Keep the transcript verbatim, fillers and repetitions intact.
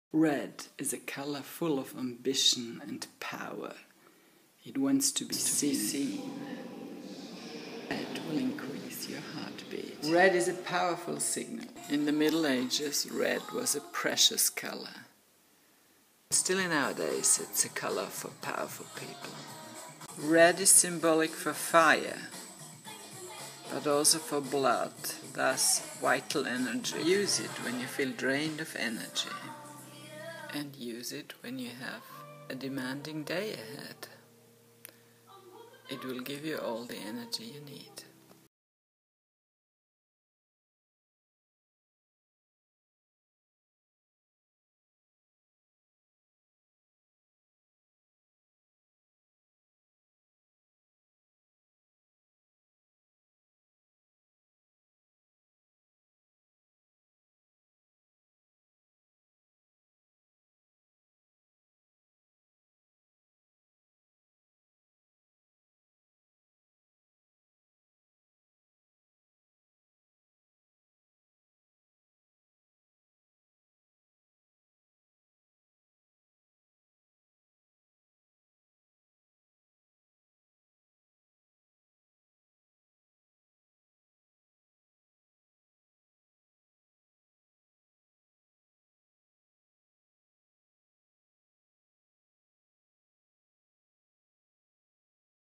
Red is a color full of ambition and power. It wants to be seen. Red will increase your heartbeat. Red is a powerful signal. In the Middle Ages, red was a precious color. Still nowadays, it's a color for powerful people. Red is symbolic for fire, but also for blood, thus vital energy. Use it when you feel drained of energy. And use it when you have a demanding day ahead. It will give you all the energy you need.